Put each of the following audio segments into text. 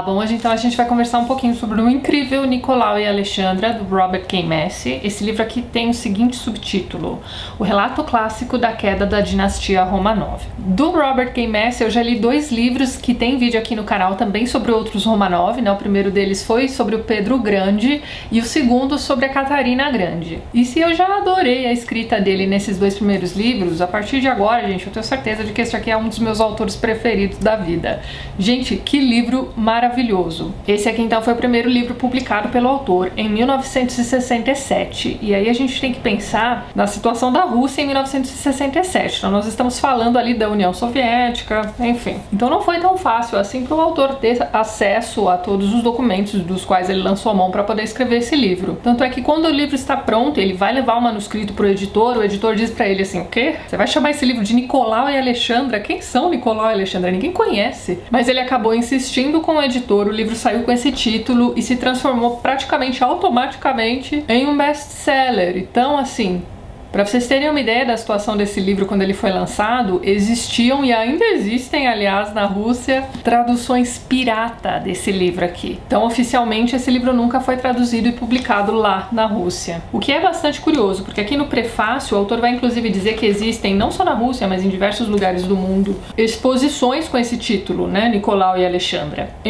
bom, hoje então a gente vai conversar um pouquinho sobre o incrível Nicolau e Alexandra, do Robert K. Massie. Esse livro aqui tem o seguinte subtítulo: O Relato Clássico da Queda da Dinastia Romanov. Do Robert K. Massie eu já li dois livros que tem vídeo aqui no canal também sobre outros Romanov, né? O primeiro deles foi sobre o Pedro Grande e o segundo sobre a Catarina Grande. E se eu já adorei a escrita dele nesses dois primeiros livros, a partir de agora, gente, eu tenho certeza de que esse aqui é um dos meus autores preferidos da vida. Gente, que livro maravilhoso! Esse aqui então foi o primeiro livro publicado pelo autor em 1967. E aí a gente tem que pensar na situação da Rússia em 1967. Então nós estamos falando ali da União Soviética, enfim. Então não foi tão fácil assim para o autor ter acesso a todos os documentos dos quais ele lançou a mão para poder escrever esse livro. Tanto é que quando o livro está pronto, ele vai levar o manuscrito para o editor diz para ele assim: o quê? Você vai chamar esse livro de Nicolau e Alexandra? Quem são Nicolau e Alexandra? Ninguém conhece. Mas ele acabou insistindo com o editor, o livro saiu com esse título e se transformou praticamente automaticamente em um best-seller. Então, assim, para vocês terem uma ideia da situação desse livro quando ele foi lançado, existiam e ainda existem, aliás, na Rússia, traduções pirata desse livro aqui. Então, oficialmente, esse livro nunca foi traduzido e publicado lá na Rússia. O que é bastante curioso, porque aqui no prefácio o autor vai inclusive dizer que existem, não só na Rússia, mas em diversos lugares do mundo, exposições com esse título, né? Nicolau e Alexandra. Em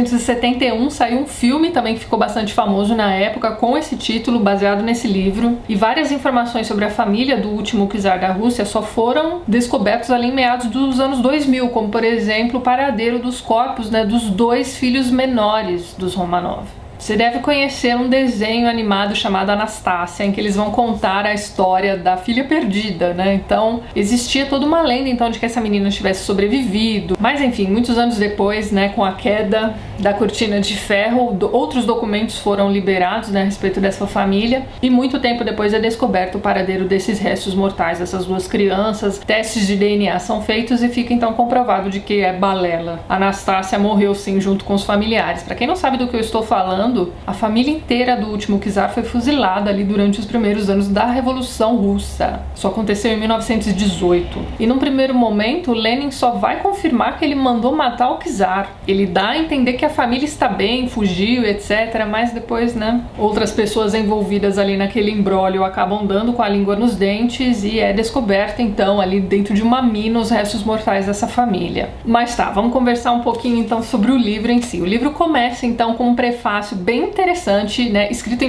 1971 saiu um filme também que ficou bastante famoso na época com esse título, baseado nesse livro, e várias informações sobre a família do último czar da Rússia só foram descobertos ali em meados dos anos 2000, como por exemplo o paradeiro dos corpos, né, dos dois filhos menores dos Romanov. Você deve conhecer um desenho animado chamado Anastácia, em que eles vão contar a história da filha perdida, né? Então, existia toda uma lenda então de que essa menina tivesse sobrevivido. Mas enfim, muitos anos depois, né, com a queda da cortina de ferro, outros documentos foram liberados, né, a respeito dessa família, e muito tempo depois é descoberto o paradeiro desses restos mortais dessas duas crianças. Testes de DNA são feitos e fica então comprovado de que é balela. Anastácia morreu sim junto com os familiares. Para quem não sabe do que eu estou falando, a família inteira do último czar foi fuzilada ali durante os primeiros anos da Revolução Russa. Isso aconteceu em 1918. E num primeiro momento, Lenin só vai confirmar que ele mandou matar o czar. Ele dá a entender que a família está bem, fugiu, etc. Mas depois, né, outras pessoas envolvidas ali naquele imbróglio acabam dando com a língua nos dentes e é descoberta então ali dentro de uma mina os restos mortais dessa família. Mas tá, vamos conversar um pouquinho então sobre o livro em si. O livro começa então com um prefácio bem interessante, né, escrito em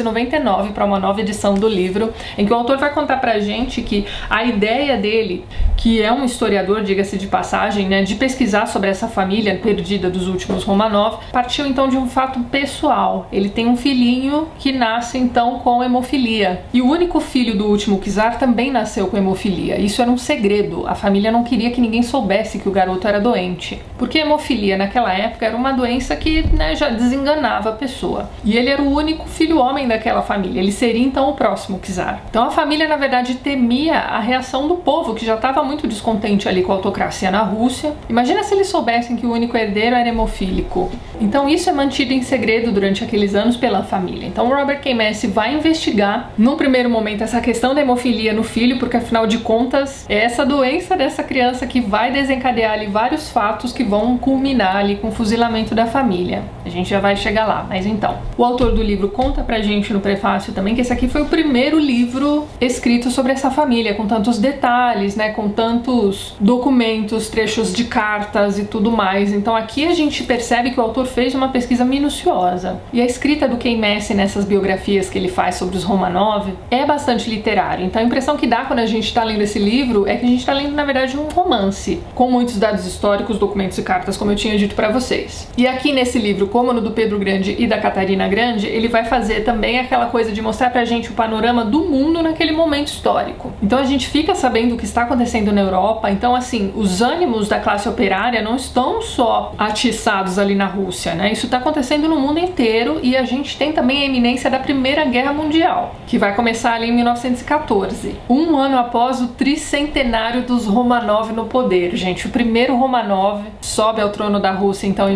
1999 para uma nova edição do livro, em que o autor vai contar pra gente que a ideia dele, que é um historiador, diga-se de passagem, né, de pesquisar sobre essa família perdida dos últimos Romanov, partiu então de um fato pessoal. Ele tem um filhinho que nasce então com hemofilia, e o único filho do último czar também nasceu com hemofilia. Isso era um segredo, a família não queria que ninguém soubesse que o garoto era doente, porque hemofilia naquela época era uma doença que, né, já desenganava pessoa. E ele era o único filho homem daquela família. Ele seria então o próximo czar. Então a família, na verdade, temia a reação do povo, que já estava muito descontente ali com a autocracia na Rússia. Imagina se eles soubessem que o único herdeiro era hemofílico. Então isso é mantido em segredo durante aqueles anos pela família. Então o Robert K. Massie vai investigar, num primeiro momento, essa questão da hemofilia no filho, porque afinal de contas é essa doença dessa criança que vai desencadear ali vários fatos que vão culminar ali com o fuzilamento da família. A gente já vai chegar lá. Mas então, o autor do livro conta pra gente no prefácio também que esse aqui foi o primeiro livro escrito sobre essa família, com tantos detalhes, né, com tantos documentos, trechos de cartas e tudo mais. Então aqui a gente percebe que o autor fez uma pesquisa minuciosa. E a escrita do K. Massie nessas biografias que ele faz sobre os Romanov é bastante literária. Então a impressão que dá quando a gente tá lendo esse livro é que a gente tá lendo, na verdade, um romance, com muitos dados históricos, documentos e cartas, como eu tinha dito pra vocês. E aqui nesse livro, como no do Pedro Grande e da Catarina Grande, ele vai fazer também aquela coisa de mostrar pra gente o panorama do mundo naquele momento histórico. Então a gente fica sabendo o que está acontecendo na Europa. Então, assim, os ânimos da classe operária não estão só atiçados ali na Rússia, né? Isso está acontecendo no mundo inteiro, e a gente tem também a iminência da Primeira Guerra Mundial, que vai começar ali em 1914, um ano após o tricentenário dos Romanov no poder. Gente, o primeiro Romanov sobe ao trono da Rússia então em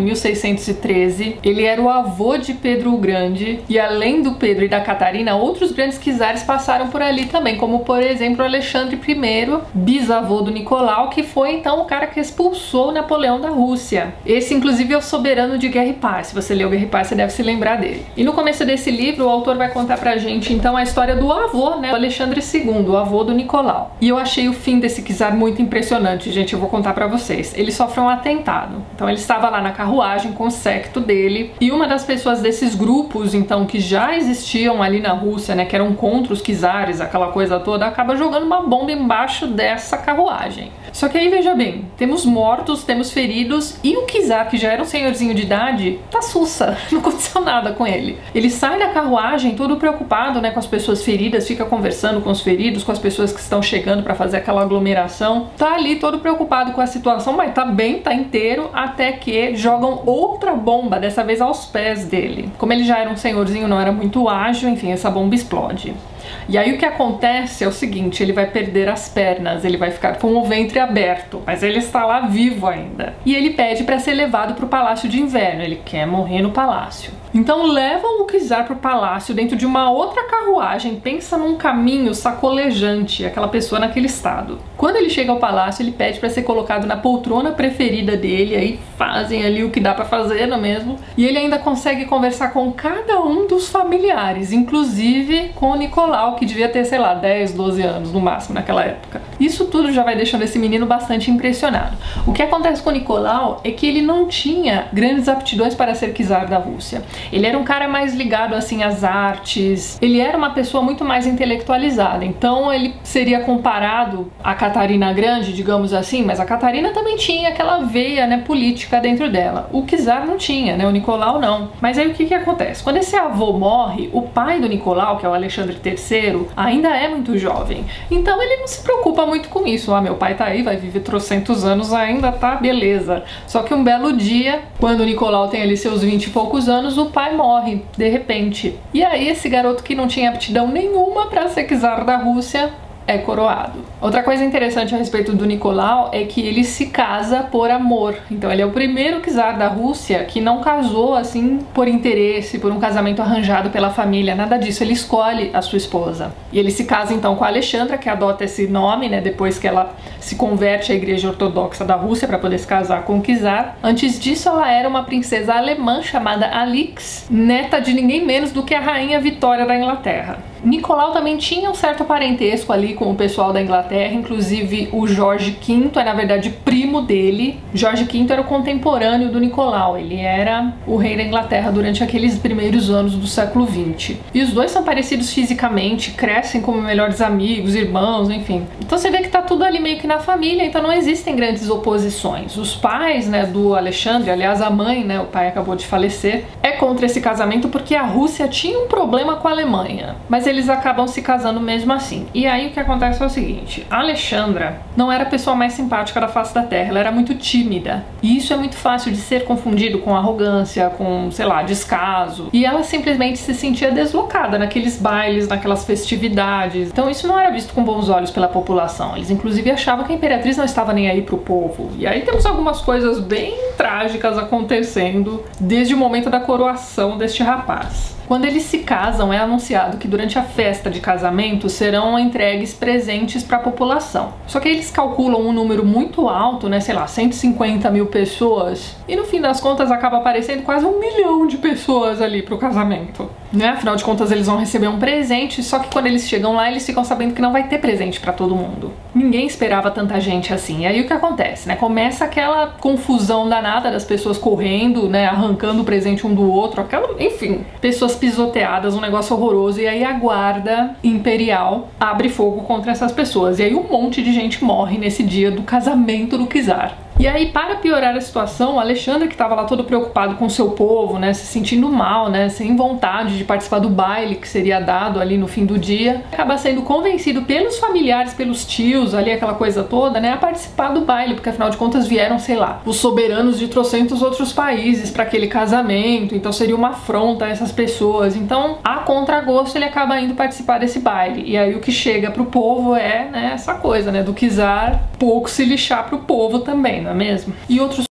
1613. Ele era o avô de Pedro o Grande, e além do Pedro e da Catarina, outros grandes czares passaram por ali também, como por exemplo Alexandre I, bisavô bisavô do Nicolau, que foi então o cara que expulsou Napoleão da Rússia. Esse inclusive é o soberano de Guerra e Paz. Se você leu Guerra e Paz, você deve se lembrar dele. E no começo desse livro, o autor vai contar pra gente então a história do avô, né, o Alexandre II, o avô do Nicolau. E eu achei o fim desse czar muito impressionante, gente, eu vou contar pra vocês. Ele sofre um atentado. Então ele estava lá na carruagem com o séquito dele, e uma das pessoas desses grupos, então, que já existiam ali na Rússia, né, que eram contra os czares, aquela coisa toda, acaba jogando uma bomba embaixo dessa carruagem. Só que aí, veja bem, temos mortos, temos feridos, e o czar, que já era um senhorzinho de idade, tá sussa, não aconteceu nada com ele. Ele sai da carruagem todo preocupado, né, com as pessoas feridas, fica conversando com os feridos, com as pessoas que estão chegando pra fazer aquela aglomeração, tá ali todo preocupado com a situação, mas tá bem, tá inteiro, até que jogam outra bomba, dessa vez aos pés dele. Como ele já era um senhorzinho, não era muito ágil, enfim, essa bomba explode. E aí o que acontece é o seguinte, ele vai perder as pernas, ele vai ficar com o ventre aberto, mas ele está lá vivo ainda. E ele pede para ser levado para o Palácio de Inverno, ele quer morrer no palácio. Então levam o czar para o palácio dentro de uma outra carruagem, pensa num caminho sacolejante, aquela pessoa naquele estado. Quando ele chega ao palácio, ele pede para ser colocado na poltrona preferida dele, aí fazem ali o que dá para fazer, não é mesmo? E ele ainda consegue conversar com cada um dos familiares, inclusive com o Nicolau, que devia ter, sei lá, 10, 12 anos no máximo naquela época. Isso tudo já vai deixando esse menino bastante impressionado. O que acontece com o Nicolau é que ele não tinha grandes aptidões para ser czar da Rússia. Ele era um cara mais ligado assim às artes, ele era uma pessoa muito mais intelectualizada, então ele seria comparado à Catarina Grande, digamos assim, mas a Catarina também tinha aquela veia, né, política dentro dela. O czar não tinha, né, o Nicolau não. Mas aí o que acontece? Quando esse avô morre, o pai do Nicolau, que é o Alexandre III, ainda é muito jovem, então ele não se preocupa muito com isso. Ah, meu pai tá aí, vai viver trocentos anos ainda, tá, beleza. Só que um belo dia, quando o Nicolau tem ali seus 20 e poucos anos, o pai morre, de repente. E aí esse garoto que não tinha aptidão nenhuma para ser czar da Rússia é coroado. Outra coisa interessante a respeito do Nicolau é que ele se casa por amor. Então ele é o primeiro czar da Rússia que não casou assim por interesse, por um casamento arranjado pela família, nada disso. Ele escolhe a sua esposa. E ele se casa então com a Alexandra, que adota esse nome, né, depois que ela se converte à Igreja Ortodoxa da Rússia para poder se casar com o czar. Antes disso, ela era uma princesa alemã chamada Alix, neta de ninguém menos do que a rainha Vitória da Inglaterra. Nicolau também tinha um certo parentesco ali com o pessoal da Inglaterra, inclusive o Jorge V é na verdade primo dele. Jorge V era o contemporâneo do Nicolau, ele era o rei da Inglaterra durante aqueles primeiros anos do século XX. E os dois são parecidos fisicamente, crescem como melhores amigos, irmãos, enfim. Então você vê que tá tudo ali meio que na família, então não existem grandes oposições. Os pais, né, do Alexandre, aliás a mãe, né, o pai acabou de falecer, é contra esse casamento porque a Rússia tinha um problema com a Alemanha, mas eles acabam se casando mesmo assim. E aí o que acontece é o seguinte, a Alexandra não era a pessoa mais simpática da face da terra, ela era muito tímida. E isso é muito fácil de ser confundido com arrogância, com, sei lá, descaso. E ela simplesmente se sentia deslocada naqueles bailes, naquelas festividades. Então isso não era visto com bons olhos pela população. Eles inclusive achavam que a imperatriz não estava nem aí pro povo. E aí temos algumas coisas bem trágicas acontecendo desde o momento da coroação deste rapaz. Quando eles se casam, é anunciado que durante a festa de casamento serão entregues presentes para a população. Só que eles calculam um número muito alto, né, sei lá, 150 mil pessoas, e no fim das contas acaba aparecendo quase 1 milhão de pessoas ali pro casamento, né? Afinal de contas eles vão receber um presente, só que quando eles chegam lá eles ficam sabendo que não vai ter presente para todo mundo. Ninguém esperava tanta gente assim. E aí o que acontece, né? Começa aquela confusão danada das pessoas correndo, né, arrancando o presente um do outro, aquela, enfim, pessoas pisoteadas, um negócio horroroso. E aí a guarda imperial abre fogo contra essas pessoas. E aí um monte de gente morre nesse dia do casamento do czar. E aí, para piorar a situação, o Alexandre, que estava lá todo preocupado com o seu povo, né, se sentindo mal, né, sem vontade de participar do baile que seria dado ali no fim do dia, acaba sendo convencido pelos familiares, pelos tios, ali aquela coisa toda, né, a participar do baile, porque afinal de contas vieram, sei lá, os soberanos de trocentos outros países para aquele casamento, então seria uma afronta a essas pessoas. Então, a contragosto, ele acaba indo participar desse baile. E aí o que chega pro povo é, né, essa coisa, né, do czar pouco se lixar pro povo também, não é mesmo? E outros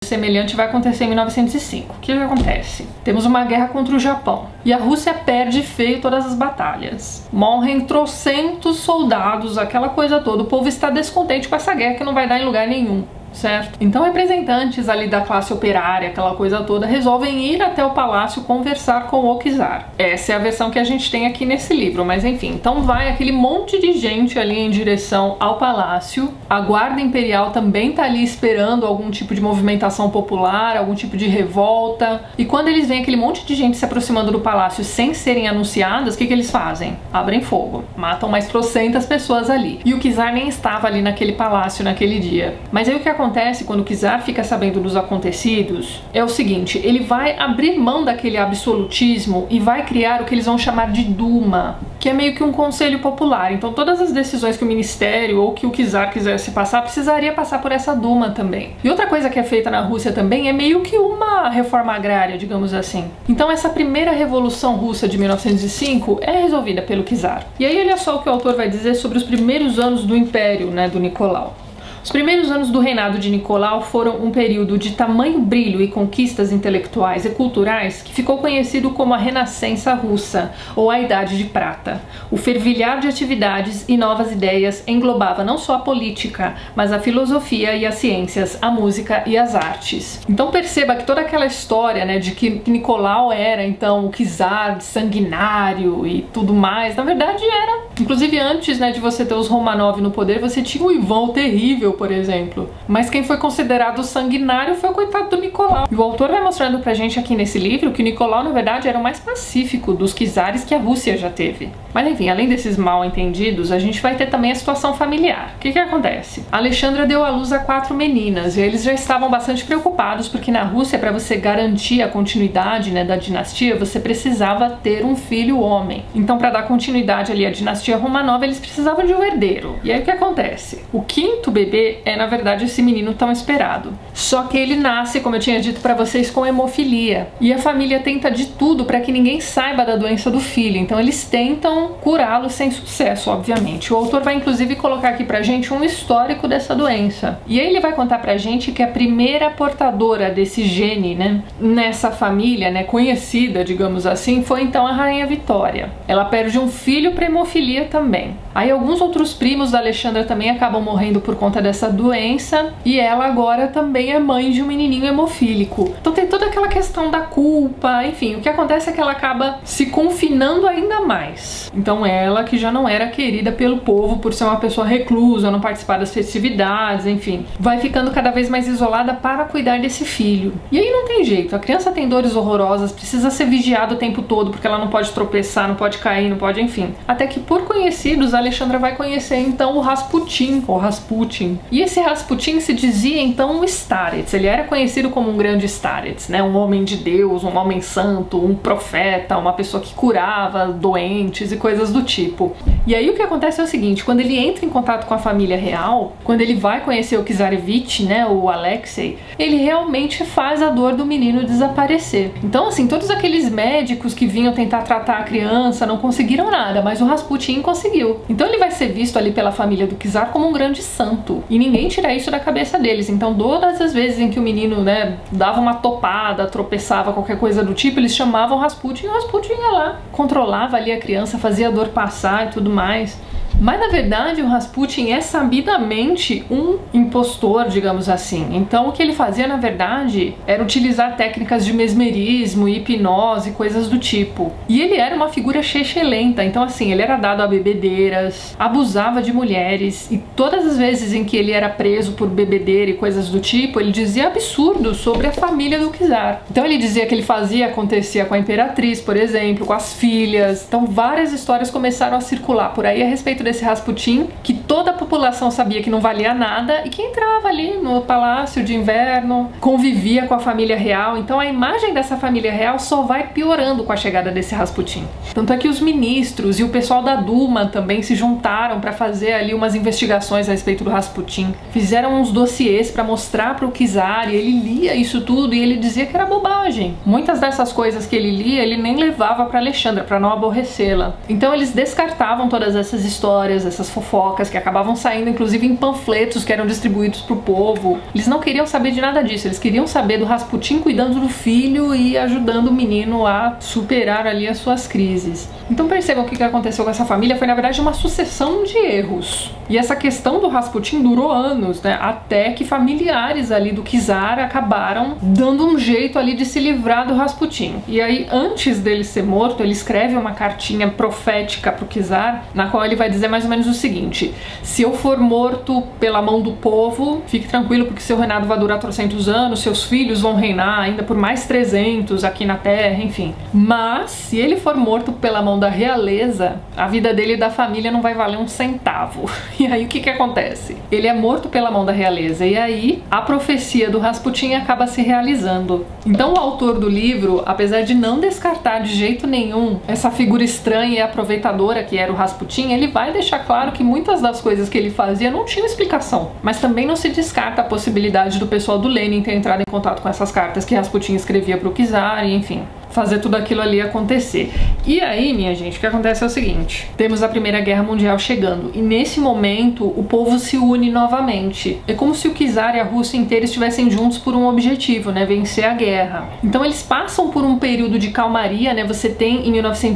semelhante vai acontecer em 1905. O que acontece? Temos uma guerra contra o Japão e a Rússia perde feio todas as batalhas. Morrem trocentos soldados, aquela coisa toda. O povo está descontente com essa guerra que não vai dar em lugar nenhum. Certo? Então representantes ali da classe operária, aquela coisa toda, resolvem ir até o palácio conversar com o czar. Essa é a versão que a gente tem aqui nesse livro, mas enfim, então vai aquele monte de gente ali em direção ao palácio. A guarda imperial também tá ali esperando algum tipo de movimentação popular, algum tipo de revolta. E quando eles veem aquele monte de gente se aproximando do palácio sem serem anunciadas, o que eles fazem? Abrem fogo, matam mais trocentas pessoas ali. E o czar nem estava ali naquele palácio naquele dia. Mas aí o que acontece quando o czar fica sabendo dos acontecidos é o seguinte: ele vai abrir mão daquele absolutismo e vai criar o que eles vão chamar de Duma, que é meio que um conselho popular. Então todas as decisões que o ministério ou que o czar quisesse passar, precisaria passar por essa Duma também. E outra coisa que é feita na Rússia também é meio que uma reforma agrária, digamos assim. Então essa primeira revolução russa de 1905 é resolvida pelo czar. E aí olha só o que o autor vai dizer sobre os primeiros anos do império, né, do Nicolau. Os primeiros anos do reinado de Nicolau foram um período de tamanho brilho e conquistas intelectuais e culturais que ficou conhecido como a Renascença Russa, ou a Idade de Prata. O fervilhar de atividades e novas ideias englobava não só a política, mas a filosofia e as ciências, a música e as artes. Então perceba que toda aquela história, né, de que Nicolau era então o czar sanguinário e tudo mais, na verdade era. Inclusive antes, né, de você ter os Romanov no poder, você tinha o Ivan o Terrível, por exemplo. Mas quem foi considerado sanguinário foi o coitado do Nicolau. E o autor vai mostrando pra gente aqui nesse livro que o Nicolau, na verdade, era o mais pacífico dos czares que a Rússia já teve. Mas enfim, além desses mal entendidos, a gente vai ter também a situação familiar. O que acontece? A Alexandra deu à luz a 4 meninas e eles já estavam bastante preocupados porque na Rússia, para você garantir a continuidade, né, da dinastia, você precisava ter um filho homem. Então, para dar continuidade ali à dinastia Romanov, eles precisavam de um herdeiro. E aí o que acontece? O 5º bebê é, na verdade, esse menino tão esperado. Só que ele nasce, como eu tinha dito pra vocês, com hemofilia. E a família tenta de tudo pra que ninguém saiba da doença do filho. Então eles tentam curá-lo sem sucesso, obviamente. O autor vai, inclusive, colocar aqui pra gente um histórico dessa doença. E aí ele vai contar pra gente que a primeira portadora desse gene, né, nessa família, né, conhecida, digamos assim, foi então a Rainha Vitória. Ela perde um filho pra hemofilia também. Aí alguns outros primos da Alexandra também acabam morrendo por conta dessa doença, e ela agora também é mãe de um menininho hemofílico. Então tem toda aquela questão da culpa, enfim, o que acontece é que ela acaba se confinando ainda mais. Então ela, que já não era querida pelo povo por ser uma pessoa reclusa, não participar das festividades, enfim, vai ficando cada vez mais isolada para cuidar desse filho. E aí não tem jeito, a criança tem dores horrorosas, precisa ser vigiada o tempo todo, porque ela não pode tropeçar, não pode cair, não pode, enfim. Até que por conhecidos, a Alexandra vai conhecer então o Rasputin, ou Rasputin. E esse Rasputin se dizia então um starets, ele era conhecido como um grande starets, né? Um homem de Deus, um homem santo, um profeta, uma pessoa que curava doentes e coisas do tipo. E aí o que acontece é o seguinte, quando ele entra em contato com a família real, quando ele vai conhecer o Czarevich, né, o Alexei, ele realmente faz a dor do menino desaparecer. Então assim, todos aqueles médicos que vinham tentar tratar a criança não conseguiram nada, mas o Rasputin conseguiu. Então ele vai ser visto ali pela família do czar como um grande santo. E ninguém tira isso da cabeça deles. Então todas as vezes em que o menino, né, dava uma topada, tropeçava, qualquer coisa do tipo, eles chamavam o Rasputin e o Rasputin ia lá, controlava ali a criança, fazia a dor passar e tudo mais. Mas na verdade o Rasputin é sabidamente um impostor, digamos assim. Então o que ele fazia na verdade era utilizar técnicas de mesmerismo, hipnose, coisas do tipo. E ele era uma figura chechelenta, então assim, ele era dado a bebedeiras, abusava de mulheres, e todas as vezes em que ele era preso por bebedeira e coisas do tipo, ele dizia absurdos sobre a família do czar. Então ele dizia que ele fazia, acontecia com a imperatriz, por exemplo, com as filhas. Então várias histórias começaram a circular por aí a respeito desse Rasputin, que toda a população sabia que não valia nada e que entrava ali no palácio de inverno, convivia com a família real. Então a imagem dessa família real só vai piorando com a chegada desse Rasputin. Tanto é que os ministros e o pessoal da Duma também se juntaram para fazer ali umas investigações a respeito do Rasputin. Fizeram uns dossiês para mostrar para o czar, e ele lia isso tudo e ele dizia que era bobagem. Muitas dessas coisas que ele lia, ele nem levava para Alexandra, para não aborrecê-la. Então eles descartavam todas essas histórias, essas fofocas que que acabavam saindo inclusive em panfletos que eram distribuídos pro povo. Eles não queriam saber de nada disso, eles queriam saber do Rasputin cuidando do filho e ajudando o menino a superar ali as suas crises. Então percebam o que aconteceu com essa família foi na verdade uma sucessão de erros. E essa questão do Rasputin durou anos, né? Até que familiares ali do czar acabaram dando um jeito ali de se livrar do Rasputin. E aí, antes dele ser morto, ele escreve uma cartinha profética pro czar, na qual ele vai dizer mais ou menos o seguinte: se eu for morto pela mão do povo, fique tranquilo porque seu reinado vai durar 300 anos, seus filhos vão reinar ainda por mais 300 aqui na terra, enfim. Mas, se ele for morto pela mão da realeza, a vida dele e da família não vai valer um centavo. E aí o que acontece? Ele é morto pela mão da realeza e aí a profecia do Rasputin acaba se realizando. Então o autor do livro, apesar de não descartar de jeito nenhum essa figura estranha e aproveitadora que era o Rasputin, ele vai deixar claro que muitas das coisas que ele fazia não tinham explicação. Mas também não se descarta a possibilidade do pessoal do Lenin ter entrado em contato com essas cartas que Rasputin escrevia para o czar e enfim, fazer tudo aquilo ali acontecer. E aí, minha gente, o que acontece é o seguinte: temos a Primeira Guerra Mundial chegando e nesse momento o povo se une novamente. É como se o czar e a Rússia inteira estivessem juntos por um objetivo, né? Vencer a guerra. Então eles passam por um período de calmaria, né? Você tem em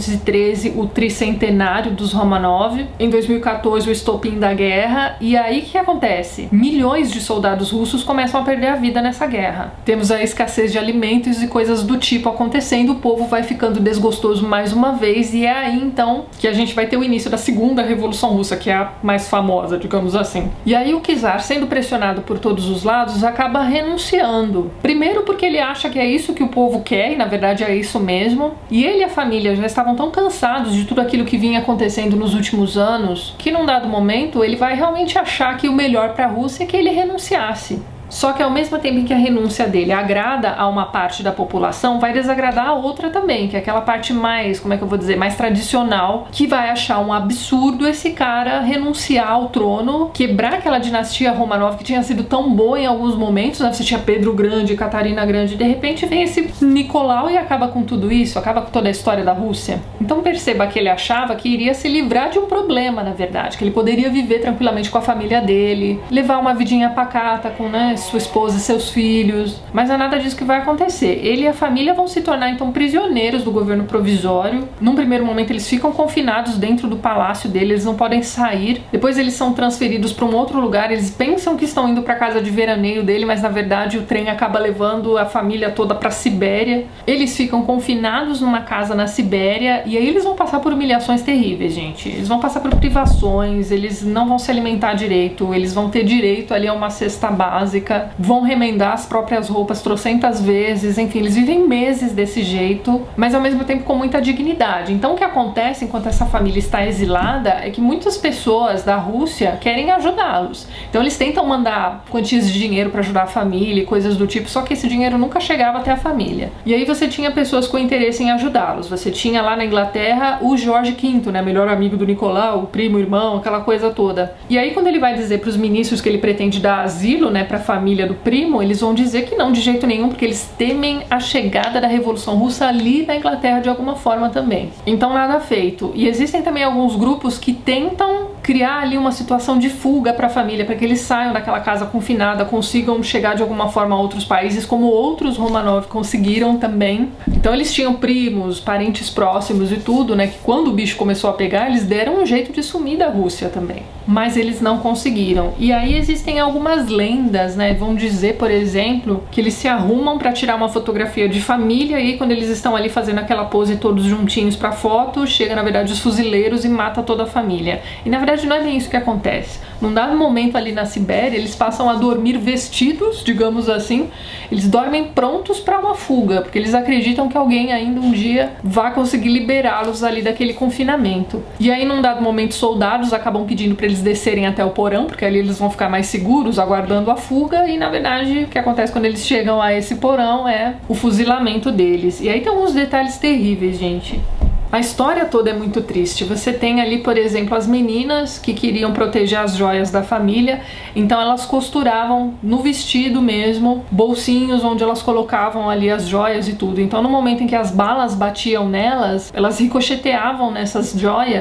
1913 o tricentenário dos Romanov, em 2014 o estopim da guerra, e aí o que acontece? Milhões de soldados russos começam a perder a vida nessa guerra. Temos a escassez de alimentos e coisas do tipo acontecendo, o povo vai ficando desgostoso mais uma vez, e é aí então que a gente vai ter o início da Segunda Revolução Russa, que é a mais famosa, digamos assim. E aí o czar, sendo pressionado por todos os lados, acaba renunciando. Primeiro porque ele acha que é isso que o povo quer, e na verdade é isso mesmo. E ele e a família já estavam tão cansados de tudo aquilo que vinha acontecendo nos últimos anos, que num dado momento ele vai realmente achar que o melhor para a Rússia é que ele renunciasse. Só que ao mesmo tempo em que a renúncia dele agrada a uma parte da população, vai desagradar a outra também, que é aquela parte mais, como é que eu vou dizer, mais tradicional, que vai achar um absurdo esse cara renunciar ao trono, quebrar aquela dinastia Romanov que tinha sido tão boa em alguns momentos, né? Você tinha Pedro Grande, Catarina Grande, e de repente vem esse Nicolau e acaba com tudo isso, acaba com toda a história da Rússia. Então perceba que ele achava que iria se livrar de um problema, na verdade, que ele poderia viver tranquilamente com a família dele, levar uma vidinha pacata com, né, sua esposa e seus filhos, mas não é nada disso que vai acontecer. Ele e a família vão se tornar então prisioneiros do governo provisório. Num primeiro momento eles ficam confinados dentro do palácio dele, eles não podem sair. Depois eles são transferidos para um outro lugar, eles pensam que estão indo para a casa de veraneio dele, mas na verdade o trem acaba levando a família toda para a Sibéria. Eles ficam confinados numa casa na Sibéria e aí eles vão passar por humilhações terríveis, gente. Eles vão passar por privações, eles não vão se alimentar direito, eles vão ter direito ali a uma cesta básica, vão remendar as próprias roupas trocentas vezes, enfim, eles vivem meses desse jeito, mas ao mesmo tempo com muita dignidade. Então o que acontece enquanto essa família está exilada é que muitas pessoas da Rússia querem ajudá-los. Então eles tentam mandar quantias de dinheiro para ajudar a família e coisas do tipo, só que esse dinheiro nunca chegava até a família. E aí você tinha pessoas com interesse em ajudá-los. Você tinha lá na Inglaterra o Jorge V, né, melhor amigo do Nicolau, o primo, irmão, aquela coisa toda. E aí quando ele vai dizer para os ministros que ele pretende dar asilo, né, para família do primo, eles vão dizer que não, de jeito nenhum, porque eles temem a chegada da Revolução Russa ali na Inglaterra de alguma forma também. Então nada feito. E existem também alguns grupos que tentam criar ali uma situação de fuga para a família, para que eles saiam daquela casa confinada, consigam chegar de alguma forma a outros países, como outros Romanov conseguiram também. Então eles tinham primos, parentes próximos e tudo, né, que quando o bicho começou a pegar, eles deram um jeito de sumir da Rússia também. Mas eles não conseguiram. E aí existem algumas lendas, né, vão dizer, por exemplo, que eles se arrumam para tirar uma fotografia de família e quando eles estão ali fazendo aquela pose todos juntinhos para foto, chega na verdade os fuzileiros e mata toda a família. E na verdade não é bem isso que acontece. Num dado momento ali na Sibéria, eles passam a dormir vestidos, digamos assim, eles dormem prontos para uma fuga, porque eles acreditam que alguém ainda um dia vai conseguir liberá-los ali daquele confinamento. E aí num dado momento soldados acabam pedindo para eles descerem até o porão, porque ali eles vão ficar mais seguros aguardando a fuga, e na verdade o que acontece quando eles chegam a esse porão é o fuzilamento deles. E aí tem alguns detalhes terríveis, gente. A história toda é muito triste. Você tem ali, por exemplo, as meninas que queriam proteger as joias da família, então elas costuravam no vestido mesmo bolsinhos onde elas colocavam ali as joias e tudo. Então no momento em que as balas batiam nelas, elas ricocheteavam nessas joias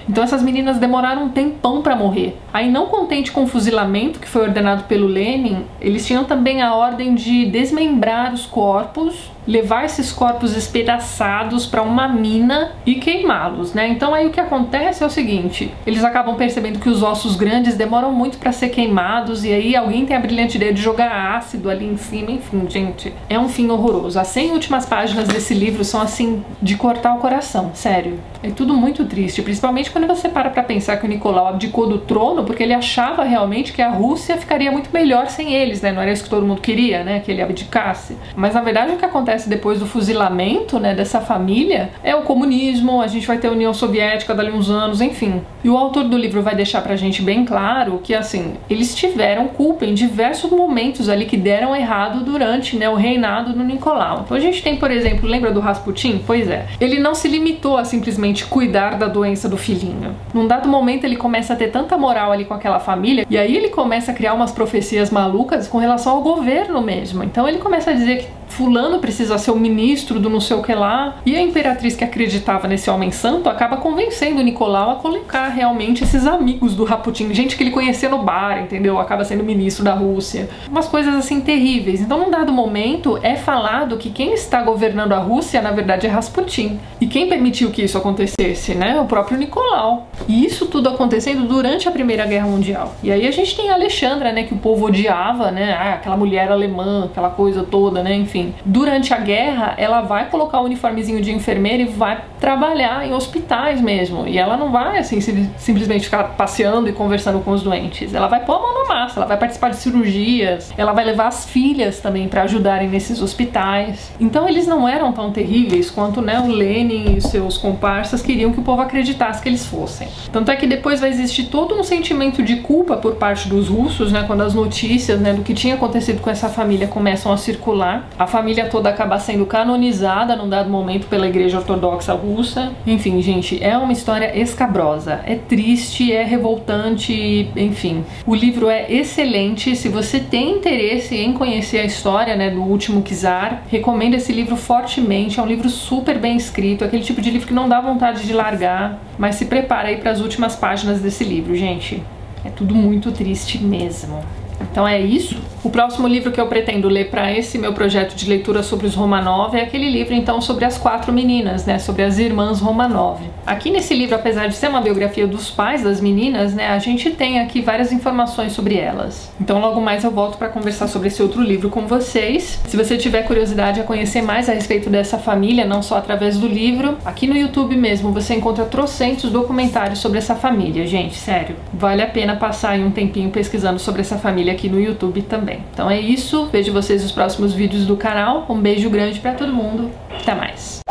Então essas meninas demoraram um tempão para morrer. Aí, não contente com o fuzilamento que foi ordenado pelo Lenin, eles tinham também a ordem de desmembrar os corpos, levar esses corpos espedaçados para uma mina e queimá-los, né? Então aí o que acontece é o seguinte, eles acabam percebendo que os ossos grandes demoram muito para ser queimados, e aí alguém tem a brilhante ideia de jogar ácido ali em cima. Enfim, gente, é um fim horroroso. As 100 últimas páginas desse livro são assim, de cortar o coração, sério. É tudo muito triste, principalmente quando você para pensar que o Nicolau abdicou do trono porque ele achava realmente que a Rússia ficaria muito melhor sem eles, né? Não era isso que todo mundo queria, né? Que ele abdicasse. Mas na verdade o que acontece depois do fuzilamento, né, dessa família é o comunismo, a gente vai ter a União Soviética dali uns anos, enfim. E o autor do livro vai deixar pra gente bem claro que, assim, eles tiveram culpa em diversos momentos ali que deram errado durante, né, o reinado do Nicolau. Então a gente tem, por exemplo, lembra do Rasputin? Pois é. Ele não se limitou a simplesmente cuidar da doença do filhinho. Num dado momento ele começa a ter tanta moral ali com aquela família, e aí ele começa a criar umas profecias malucas com relação ao governo mesmo. Então ele começa a dizer que fulano precisa ser o ministro do não sei o que lá, e a imperatriz que acreditava nesse homem santo acaba convencendo o Nicolau a colocar realmente esses amigos do Rasputin, gente que ele conhecia no bar, entendeu? Acaba sendo ministro da Rússia. Umas coisas assim terríveis. Então num dado momento é falado que quem está governando a Rússia na verdade é Rasputin. E quem permitiu que isso acontecesse, né? O próprio Nicolau. E isso tudo acontecendo durante a Primeira Guerra Mundial. E aí a gente tem a Alexandra, né, que o povo odiava, né? Aquela mulher alemã, aquela coisa toda, né? Enfim. Durante a guerra, ela vai colocar o uniformezinho de enfermeira e vai trabalhar em hospitais mesmo. E ela não vai, assim, simplesmente ficar passeando e conversando com os doentes. Ela vai pôr a mão na massa, ela vai participar de cirurgias, ela vai levar as filhas também para ajudarem nesses hospitais. Então eles não eram tão terríveis quanto, né, o Lenin e os seus comparsas queriam que o povo acreditasse que eles fossem. Tanto é que depois vai existir todo um sentimento de culpa por parte dos russos, né, quando as notícias, né, do que tinha acontecido com essa família começam a circular. A família toda acaba sendo canonizada num dado momento pela Igreja Ortodoxa Russa. Enfim, gente, é uma história escabrosa. É triste, é revoltante, enfim. O livro é excelente. Se você tem interesse em conhecer a história, né, do último czar, recomendo esse livro fortemente. É um livro super bem escrito, aquele tipo de livro que não dá vontade de largar. Mas se prepara aí para as últimas páginas desse livro, gente. É tudo muito triste mesmo. Então é isso. O próximo livro que eu pretendo ler para esse meu projeto de leitura sobre os Romanov é aquele livro, então, sobre as 4 meninas, né, sobre as irmãs Romanov. Aqui nesse livro, apesar de ser uma biografia dos pais das meninas, né, a gente tem aqui várias informações sobre elas. Então logo mais eu volto para conversar sobre esse outro livro com vocês. Se você tiver curiosidade a conhecer mais a respeito dessa família, não só através do livro, aqui no YouTube mesmo você encontra trocentos documentários sobre essa família, gente, sério. Vale a pena passar aí um tempinho pesquisando sobre essa família aqui no YouTube também. Então é isso, vejo vocês nos próximos vídeos do canal, um beijo grande pra todo mundo, até mais!